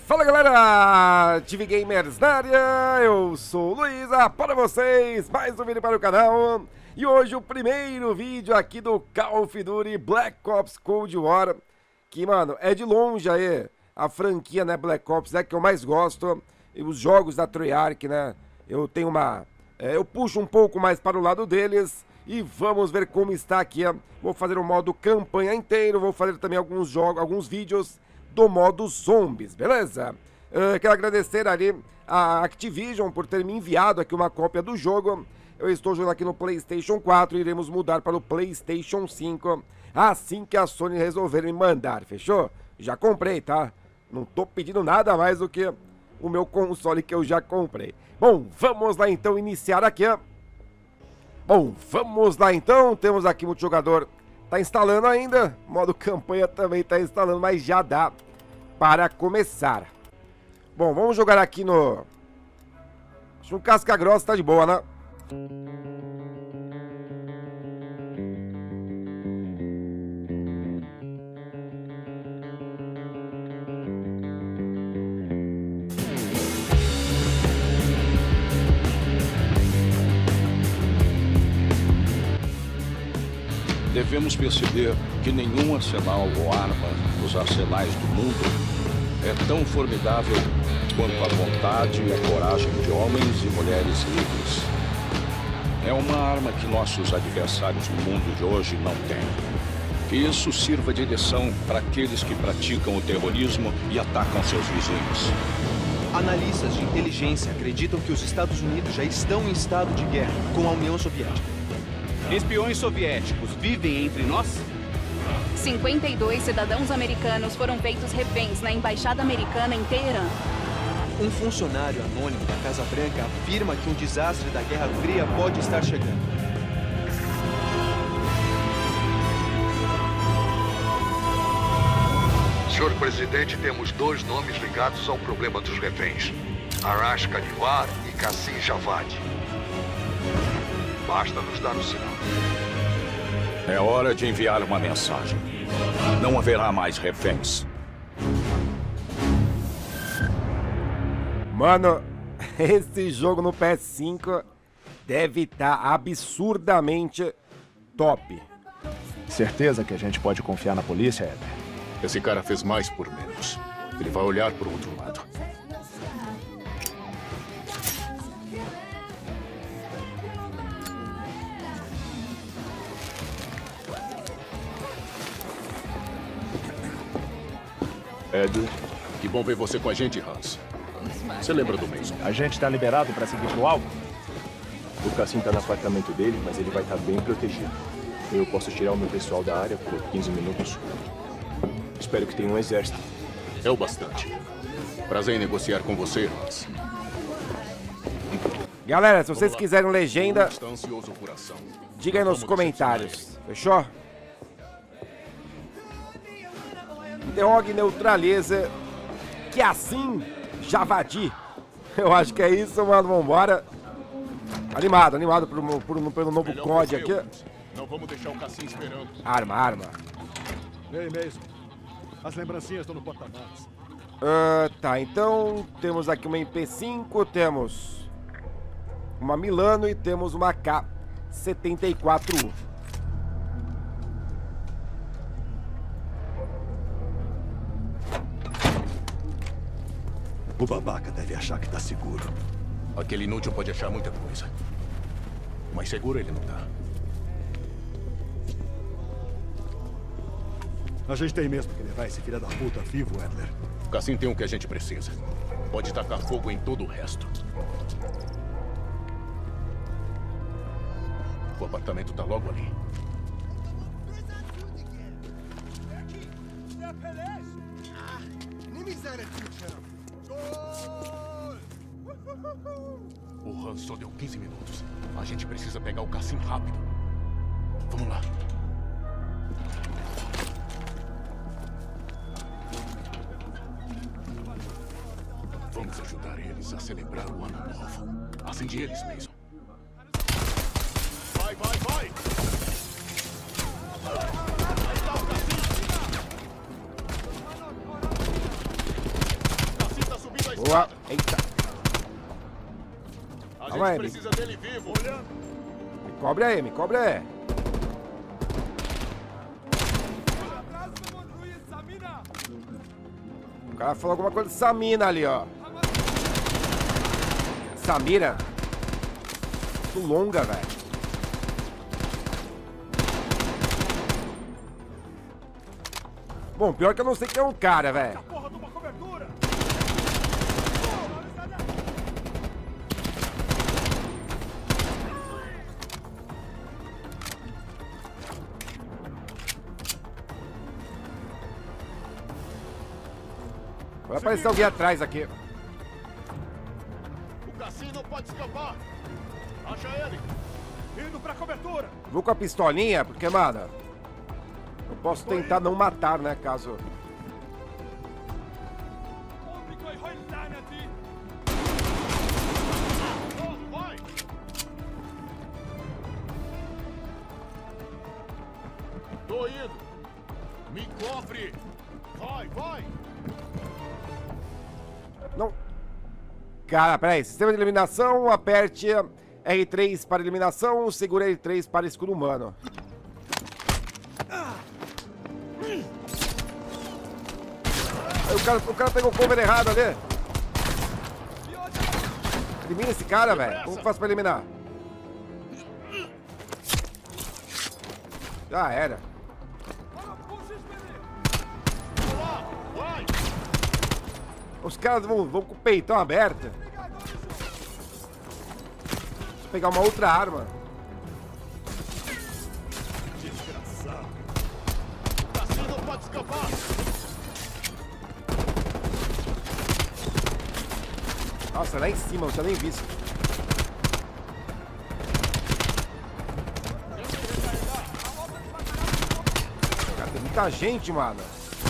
Fala galera, TV Gamers na área, eu sou o Luísa, para vocês, mais um vídeo para o canal. E hoje o primeiro vídeo aqui do Call of Duty Black Ops Cold War. Que, mano, é de longe aí a franquia, né, Black Ops, é que eu mais gosto. E os jogos da Treyarch, né, eu tenho uma... eu puxo um pouco mais para o lado deles. E vamos ver como está aqui. Vou fazer o modo campanha inteiro, vou fazer também alguns jogos, alguns vídeos do modo zombies, beleza? Quero agradecer ali a Activision por ter me enviado aqui uma cópia do jogo. Eu estou jogando aqui no PlayStation 4 e iremos mudar para o PlayStation 5 assim que a Sony resolver me mandar, fechou? Já comprei, tá? Não tô pedindo nada mais do que o meu console que eu já comprei. Bom, vamos lá então iniciar aqui. Bom, vamos lá então, temos aqui o multijogador, tá instalando ainda, modo campanha também tá instalando, mas já dá para começar. Bom, vamos jogar aqui no... acho que um casca grossa tá de boa, né? Devemos perceber que nenhum arsenal ou arma nos arsenais do mundo é tão formidável quanto a vontade e a coragem de homens e mulheres livres. É uma arma que nossos adversários no mundo de hoje não têm. Que isso sirva de lição para aqueles que praticam o terrorismo e atacam seus vizinhos. Analistas de inteligência acreditam que os Estados Unidos já estão em estado de guerra com a União Soviética. Espiões soviéticos vivem entre nós? 52 cidadãos americanos foram feitos reféns na embaixada americana em Teherã. Um funcionário anônimo da Casa Branca afirma que um desastre da Guerra Fria pode estar chegando. Senhor Presidente, temos dois nomes ligados ao problema dos reféns. Arash Kadivar e Qassim Javad. Basta nos dar o sinal. É hora de enviar uma mensagem. Não haverá mais reféns. Mano, esse jogo no PS5 deve estar absurdamente top. Certeza que a gente pode confiar na polícia, Éder? Esse cara fez mais por menos. Ele vai olhar pro outro lado. Ed, Que bom ver você com a gente, Hans. Você lembra do Mason? a gente tá liberado pra seguir pro alvo? O Cassim tá no apartamento dele, mas ele vai estar bem protegido. Eu posso tirar o meu pessoal da área por 15 minutos. Espero que tenha um exército. É o bastante. Prazer em negociar com você, Hans. Galera, se vocês quiserem legenda, Está ansioso por ação. diga aí nos comentários, fechou? Interrogue, neutraliza, que assim, Javadi. Eu acho que é isso, mano, vambora. Animado pelo novo Melhor COD você, aqui. Hans. Não vamos deixar o Cassim esperando. Arma. Ei, Mason. As lembrancinhas estão no porta-malas. Tá, então temos aqui uma MP5, temos uma Milano e temos uma K74U. O babaca deve achar que tá seguro. Aquele inútil pode achar muita coisa. Mas seguro ele não tá. A gente tem mesmo que levar esse filho da puta vivo, Edler. O Cassim tem o que a gente precisa. Pode tacar fogo em todo o resto. O apartamento tá logo ali. O Hans só deu 15 minutos. A gente precisa pegar o Cassim rápido. Vamos lá. Vamos ajudar eles a celebrar o ano novo. Acende eles, Mason. Vai, vai, vai! Cassim Boa. Eita. A Calma aí, gente precisa dele vivo. Olhando. Me cobre aí, me cobre aí. O cara falou alguma coisa de Samina ali, ó. Samira. Muito longa, velho. Bom, pior que eu não sei quem é um cara, velho. Vai aparecer alguém atrás aqui. O cassino pode escapar. Acha ele. Indo pra cobertura. Vou com a pistolinha, porque, mano, eu posso tentar não matar, né, caso... Vai. Tô indo. Me cofre. Vai, vai. Não. Cara, peraí. Sistema de eliminação, aperte R3 para eliminação, segura R3 para escudo humano. Aí o cara pegou o cover errado ali. Elimina esse cara, velho. Como que eu faço pra eliminar? Já era. Os caras vão com o peitão aberto. Vou pegar uma outra arma. Desgraçado. Cassino pode escapar. Nossa, lá em cima, não tinha nem visto. Cara, tem muita gente, mano.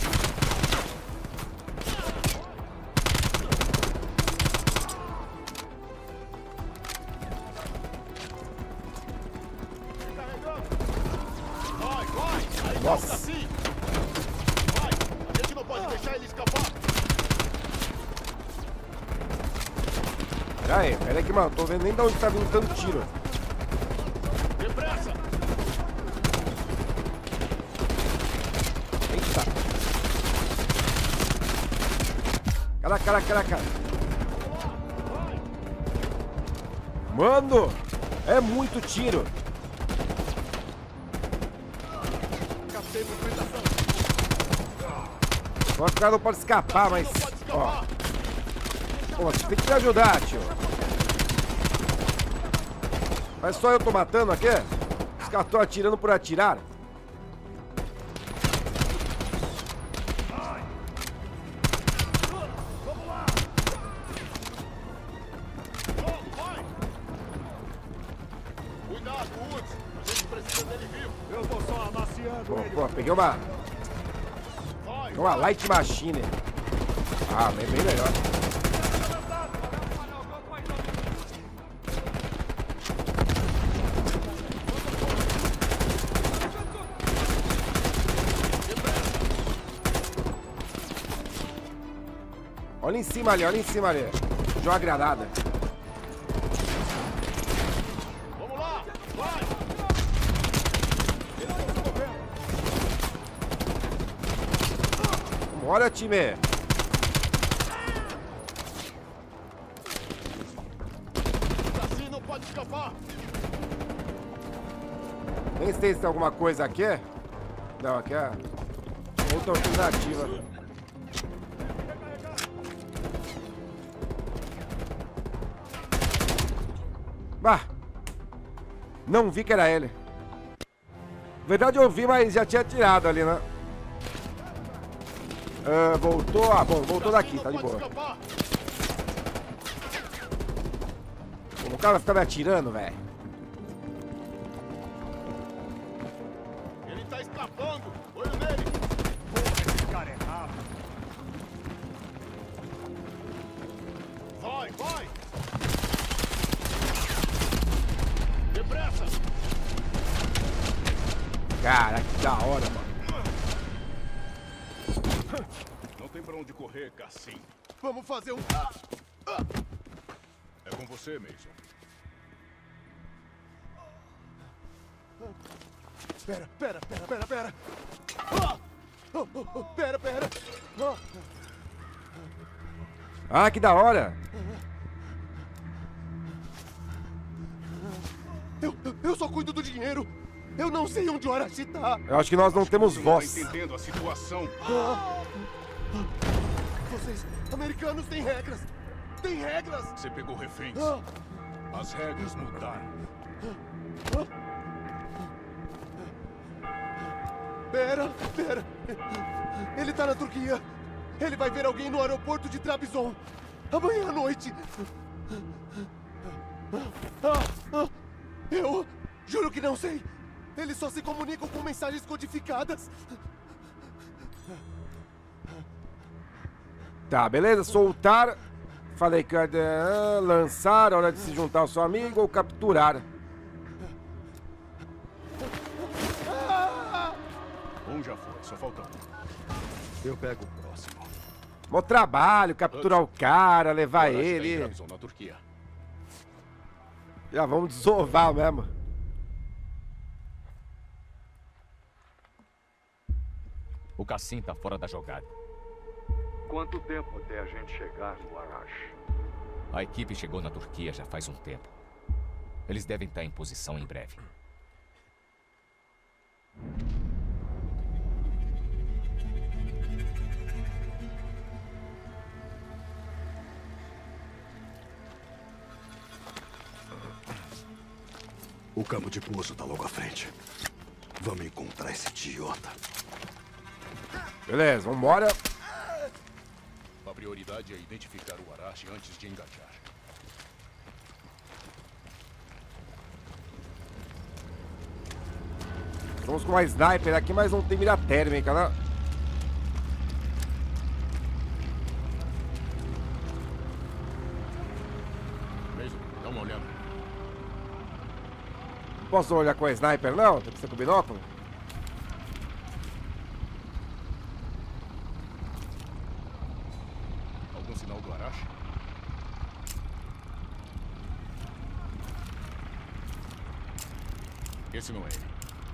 Nossa. Vai, a gente não pode deixar ele escapar. Já é, pera aí que, mano, tô vendo nem de onde tá vindo tanto tiro. Depressa. Eita. Caraca. Mano, é muito tiro. O cara não pode escapar, mas... Ó. Pô, você tem que me ajudar, tio. Mas só eu tô matando aqui? Os caras estão atirando por atirar. Cuidado, Woods. A gente precisa dele vivo. Eu tô só amaciando ele. Pô, peguei uma Light Machine. Ah, bem melhor. Olha em cima ali, Joga a granada. Vamos lá, vai! Bora, time! O cassino pode escapar! Nem sei se tem alguma coisa aqui. Não, aqui é outra alternativa. Bah! Não vi que era ele. Na verdade eu vi, mas já tinha tirado ali, né? Voltou. Ah, bom, voltou daqui, tá de boa. O cara vai ficar me atirando, velho. Ele tá escapando! Olho nele! Porra, esse cara é rápido! Vai, vai! Depressa! Cara, que da hora, mano. Não tem pra onde correr, Cassim. Vamos fazer um... É com você, Mason. Pera. Pera. Pera. Ah, que da hora. Eu só cuido do dinheiro. Eu não sei onde o Arashi tá. Eu acho que nós não temos voz. Tá entendendo a situação? Vocês, americanos, têm regras. Tem regras. Você pegou reféns. As regras mudaram. Pera. Ele tá na Turquia. Ele vai ver alguém no aeroporto de Trabzon. Amanhã à noite. Eu juro que não sei. Eles só se comunicam com mensagens codificadas. Tá, beleza. Soltar. Falei que lançar, hora de se juntar ao seu amigo ou capturar. Um já foi, só falta um. Eu pego o próximo. Mó trabalho, capturar o cara, levar ele. Trabzon, na Turquia. Já vamos desovar mesmo. O Cassim tá fora da jogada. Quanto tempo até a gente chegar no Arash? A equipe chegou na Turquia já faz um tempo. Eles devem estar em posição em breve. O campo de pouso tá logo à frente. Vamos encontrar esse idiota. Beleza, vambora. A prioridade é identificar o Arashi antes de engajar. Estamos com uma sniper aqui, mas não tem mira térmica, né? Mason, dá uma olhada. Não posso olhar com a sniper, não? Tem que ser com o binóculo? Algum sinal do Arashi? Esse não é ele.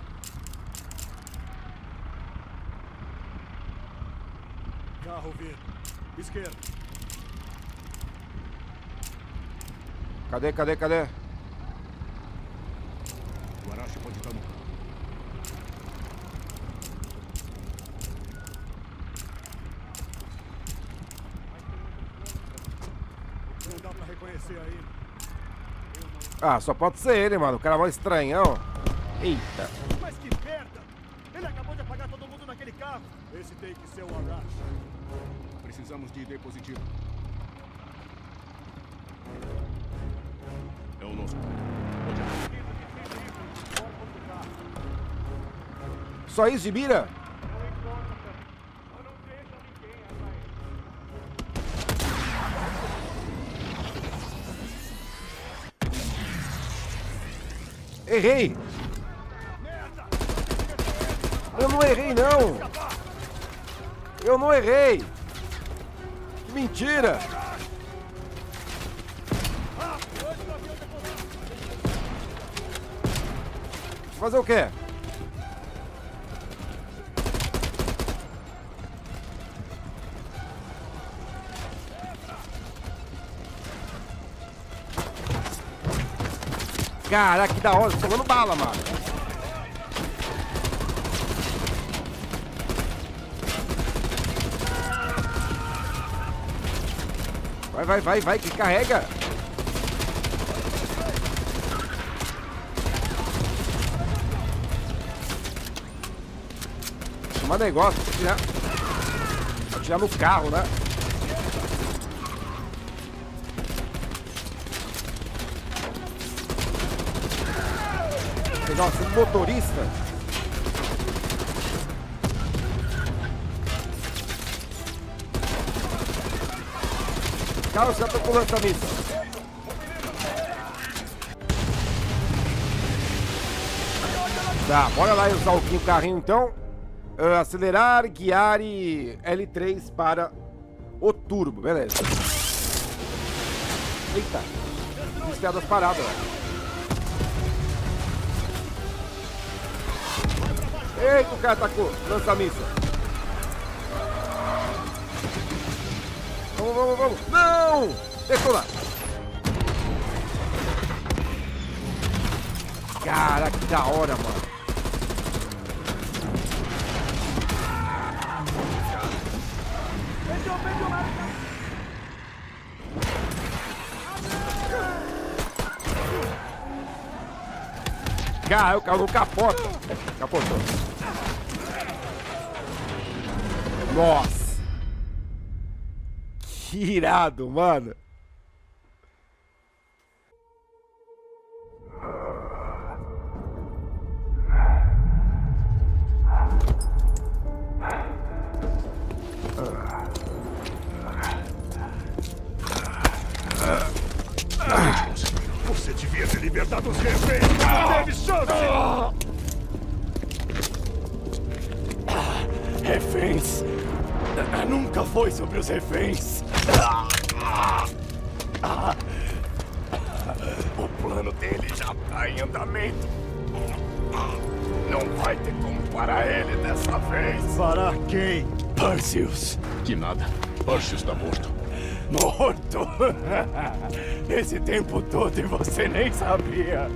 Carro vindo. Esquerda. Cadê? O Arashi pode estar no campo. Não dá pra reconhecer aí. Ah, só pode ser ele, mano. O cara é mó estranhão. Eita. Mas que merda! Ele acabou de apagar todo mundo naquele carro. Esse tem que ser o Arashi. Precisamos de ID positivo. É o nosso. Pode ir. Só isso de mira? Errei! Eu não errei, não! Eu não errei! Que mentira! Fazer o quê? Caraca, que da hora, tô tomando bala, mano. Vai, que carrega. Toma negócio, atirar no carro, né? Pegar o motorista. Cara, os caras estão com lança-míssil. Tá, bora lá usar o carrinho então. Acelerar, guiar e L3 para o turbo, beleza. Eita. Estradas paradas, velho. Eita, o cara atacou. Lança-míssil. Vamos. Não! Detona! Cara, que da hora, mano. Cara, o carro não capota. Capotou. Nossa. Que irado, mano. Você devia ter libertado os reféns! Teve chance! Reféns? Nunca foi sobre os reféns. O plano dele já está em andamento. Não vai ter como parar ele dessa vez. Parar quem? Perseus. Que nada. Perseus está morto. Morto? Esse tempo todo e você nem sabia.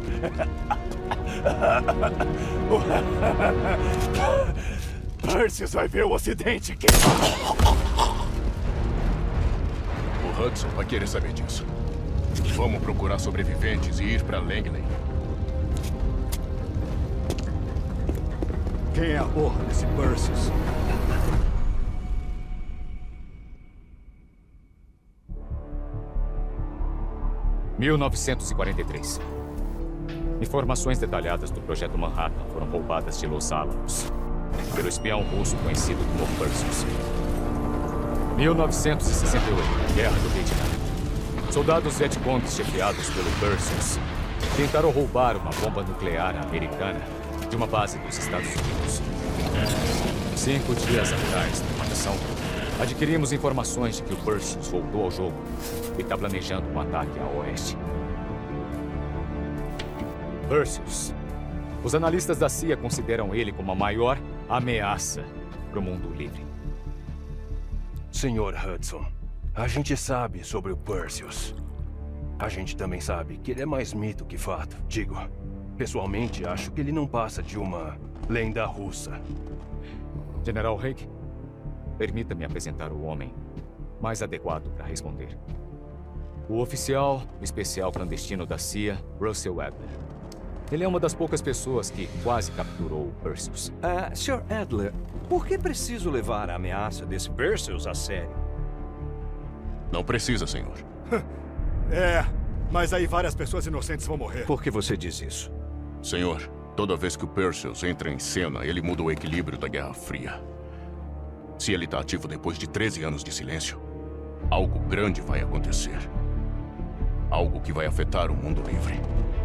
Perseus vai ver o ocidente que... O Hudson vai querer saber disso. Vamos procurar sobreviventes e ir para Langley. Quem é a porra desse Perseus? em 1943. Informações detalhadas do Projeto Manhattan foram roubadas de Los Alamos pelo espião russo conhecido como Perseus. 1968, Guerra do Vietnã. Soldados vietcongues chefiados pelo Perseus tentaram roubar uma bomba nuclear americana de uma base dos Estados Unidos. 5 dias atrás, numa missão, adquirimos informações de que o Perseus voltou ao jogo e está planejando um ataque a oeste. Perseus. Os analistas da CIA consideram ele como a maior ameaça para o mundo livre. Senhor Hudson, a gente sabe sobre o Perseus. A gente também sabe que ele é mais mito que fato. Digo, pessoalmente, acho que ele não passa de uma lenda russa. General Haig, permita-me apresentar o homem mais adequado para responder. O oficial especial clandestino da CIA, Russell Adler. Ele é uma das poucas pessoas que quase capturou o Perseus. Sr. Adler, por que preciso levar a ameaça desse Perseus a sério? Não precisa, senhor. Mas aí várias pessoas inocentes vão morrer. Por que você diz isso? Senhor, toda vez que o Perseus entra em cena, ele muda o equilíbrio da Guerra Fria. Se ele está ativo depois de 13 anos de silêncio, algo grande vai acontecer. Algo que vai afetar o mundo livre.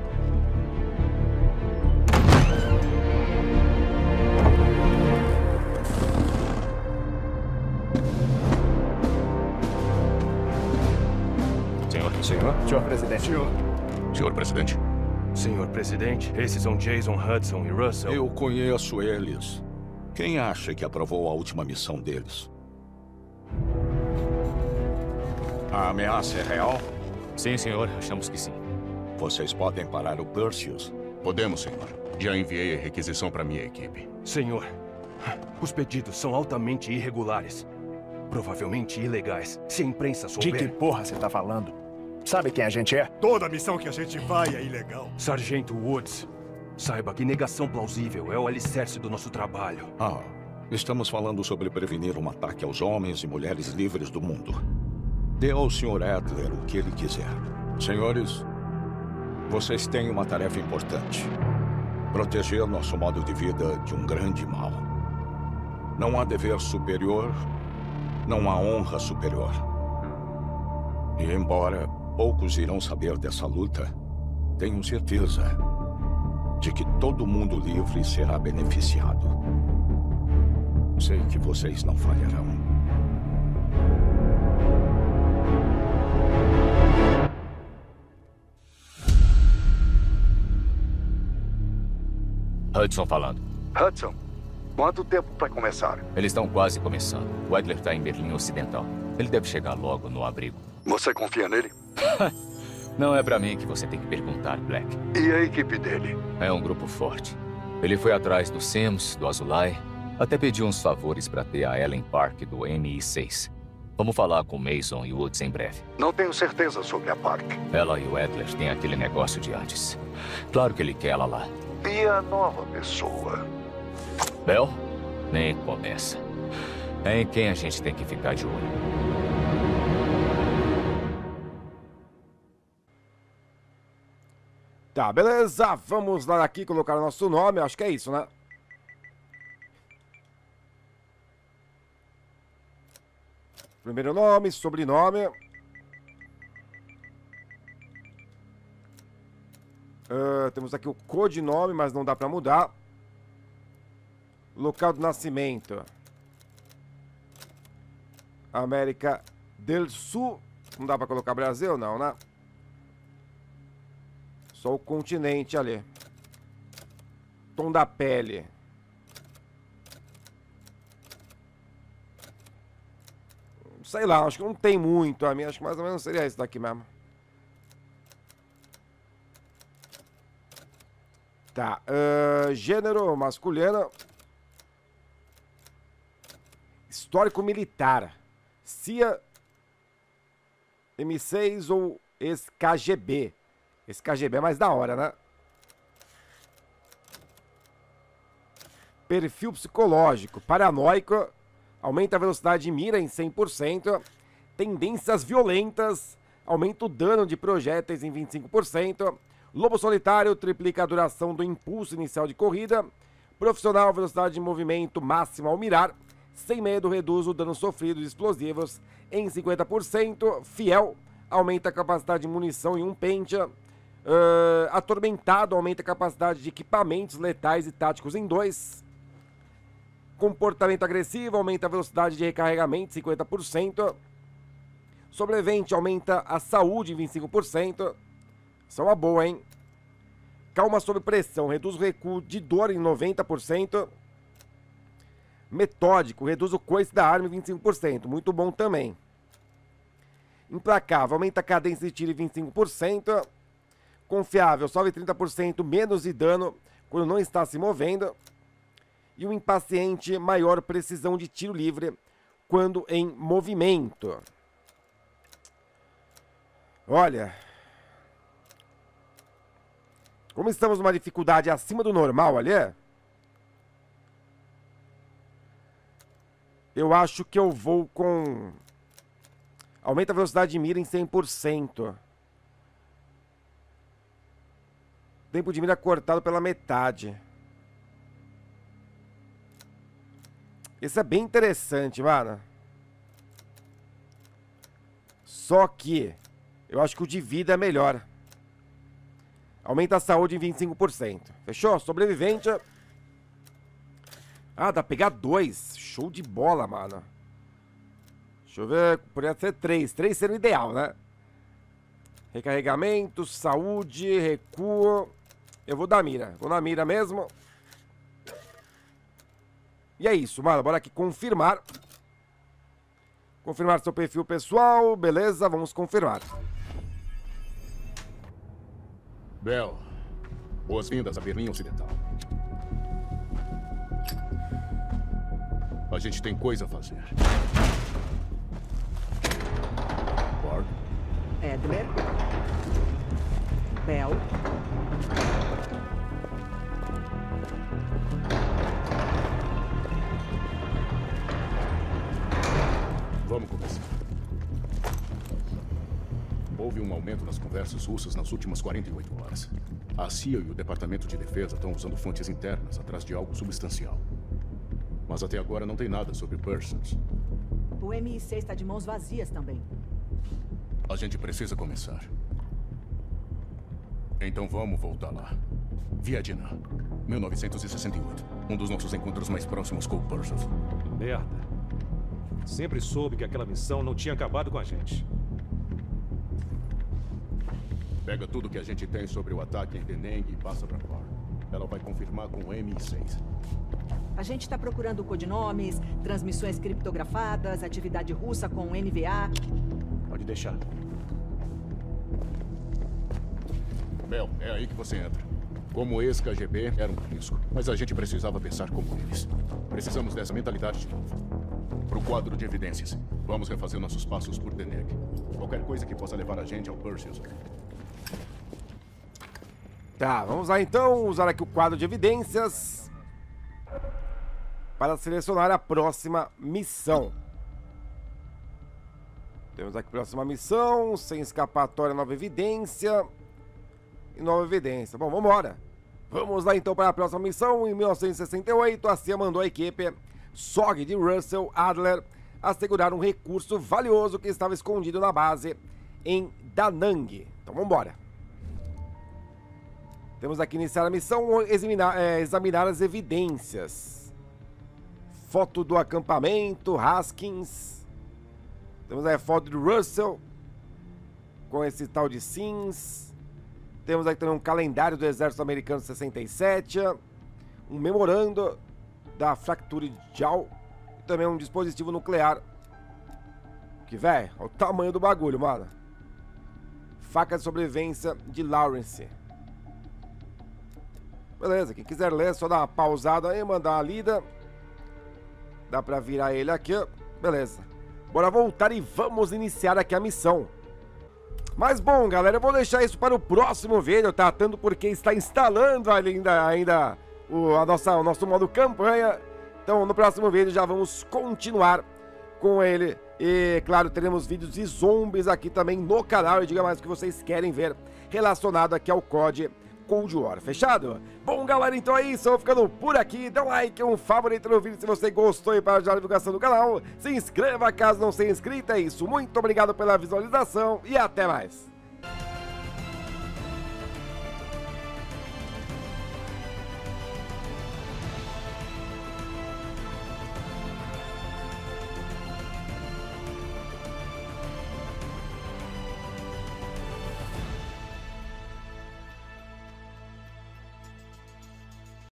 Senhor Presidente. Senhor Presidente. Senhor Presidente, esses são Jason, Hudson e Russell. Eu conheço eles. Quem acha que aprovou a última missão deles? A ameaça é real? Sim, senhor. Achamos que sim. Vocês podem parar o Perseus? Podemos, senhor. Já enviei a requisição para minha equipe. Senhor, os pedidos são altamente irregulares. Provavelmente ilegais. Se a imprensa souber... De que porra você tá falando? Sabe quem a gente é? Toda missão que a gente vai é ilegal. Sargento Woods, saiba que negação plausível é o alicerce do nosso trabalho. Estamos falando sobre prevenir um ataque aos homens e mulheres livres do mundo. Dê ao Sr. Adler o que ele quiser. Senhores, vocês têm uma tarefa importante. Proteger nosso modo de vida de um grande mal. Não há dever superior, não há honra superior. E embora poucos irão saber dessa luta, tenho certeza de que todo mundo livre será beneficiado. Sei que vocês não falharão. Hudson falando. Hudson, quanto tempo para começar? Eles estão quase começando. O Adler está em Berlim Ocidental. Ele deve chegar logo no abrigo. Você confia nele? Não é pra mim que você tem que perguntar, Black. E a equipe dele? É um grupo forte. Ele foi atrás do Sims, do Azulay, até pediu uns favores pra ter a Ellen Park do MI6. Vamos falar com Mason e Woods em breve. Não tenho certeza sobre a Park. Ela e o Adler têm aquele negócio de antes. Claro que ele quer ela lá. E a nova pessoa? Bell? Nem começa. É em quem a gente tem que ficar de olho. Tá, beleza. Vamos lá aqui colocar o nosso nome. Acho que é isso, né? Primeiro nome, sobrenome. Temos aqui o codinome, mas não dá pra mudar. Local do nascimento. América del Sul. Não dá pra colocar Brasil, não, né? Só o continente ali. Tom da pele. Sei lá, acho que não tem muito a minha. Acho que mais ou menos seria esse daqui mesmo. Tá. Gênero masculino. Histórico militar. CIA, M6 ou ex-KGB. Esse KGB é mais da hora, né? Perfil psicológico. Paranoico. Aumenta a velocidade de mira em 100%. Tendências violentas. Aumenta o dano de projéteis em 25%. Lobo solitário. Triplica a duração do impulso inicial de corrida. Profissional. Velocidade de movimento máxima ao mirar. Sem medo. Reduz o dano sofrido de explosivos em 50%. Fiel. Aumenta a capacidade de munição em um pente. Atormentado, aumenta a capacidade de equipamentos letais e táticos em 2. Comportamento agressivo, aumenta a velocidade de recarregamento em 50%. Sobrevivente, aumenta a saúde em 25%. Isso é uma boa, hein? Calma sob pressão, reduz o recuo de dor em 90%. Metódico, reduz o coice da arma em 25%. Muito bom também. Implacável, aumenta a cadência de tiro em 25%. Confiável, sobe 30% menos de dano quando não está se movendo. E o impaciente, maior precisão de tiro livre quando em movimento. Olha. Como estamos numa dificuldade acima do normal ali, eu acho que eu vou com... Aumenta a velocidade de mira em 100%. Tempo de mira cortado pela metade. Esse é bem interessante, mano. Só que eu acho que o de vida é melhor. Aumenta a saúde em 25%. Fechou? Sobrevivente. Ah, dá pra pegar 2. Show de bola, mano. Deixa eu ver. Poderia ser 3. 3 seria o ideal, né? Recarregamento, saúde, recuo. Eu vou dar mira. Vou na mira mesmo. E é isso, mano. Bora aqui confirmar. Confirmar seu perfil pessoal. Beleza, vamos confirmar. Bell, boas-vindas a Berlim Ocidental. A gente tem coisa a fazer. Bard? Adler. Bell. Vamos começar. Houve um aumento nas conversas russas nas últimas 48 horas. A CIA e o Departamento de Defesa estão usando fontes internas atrás de algo substancial. Mas até agora não tem nada sobre Persons. O MI6 está de mãos vazias também. A gente precisa começar. Então vamos voltar lá. Vietnã, 1968. Um dos nossos encontros mais próximos com o Persons. Merda. Sempre soube que aquela missão não tinha acabado com a gente. Pega tudo que a gente tem sobre o ataque em Deneng e passa pra fora. Ela vai confirmar com o MI6. A gente está procurando codinomes, transmissões criptografadas, atividade russa com NVA. Pode deixar. Bel, é aí que você entra. Como ex-KGB, era um risco. Mas a gente precisava pensar como eles. Precisamos dessa mentalidade de novo. Pro quadro de evidências. Vamos refazer nossos passos por Deneg. Qualquer coisa que possa levar a gente ao Perseus. Tá, vamos lá então usar aqui o quadro de evidências para selecionar a próxima missão. Temos aqui a próxima missão, sem escapatória, nova evidência e nova evidência. Bom, vamos embora. Vamos lá então para a próxima missão. Em 1968, a CIA mandou a equipe SOG de Russell Adler assegurar um recurso valioso que estava escondido na base em Da Nang. Então vamos embora. Temos aqui iniciar a missão, examinar as evidências. Foto do acampamento, Haskins. Temos aí a foto do Russell com esse tal de Sims. Temos aqui também um calendário do Exército Americano 67. Um memorando da Fracture Jaw. E também um dispositivo nuclear. Que, velho, olha o tamanho do bagulho, mano. Faca de sobrevivência de Lawrence. Beleza, quem quiser ler, só dá uma pausada aí, mandar uma lida. Dá pra virar ele aqui, ó. Beleza. Bora voltar e vamos iniciar aqui a missão. Mas bom, galera, eu vou deixar isso para o próximo vídeo, tá? Tanto porque está instalando ainda o nosso modo campanha. Então, no próximo vídeo já vamos continuar com ele. E, claro, teremos vídeos de zombies aqui também no canal. E diga mais o que vocês querem ver relacionado aqui ao COD Cold War, fechado? Bom, galera, então é isso, eu vou ficando por aqui. Dá um like, um favorito no vídeo se você gostou e para ajudar a divulgação do canal. Se inscreva caso não seja inscrito, é isso. Muito obrigado pela visualização e até mais.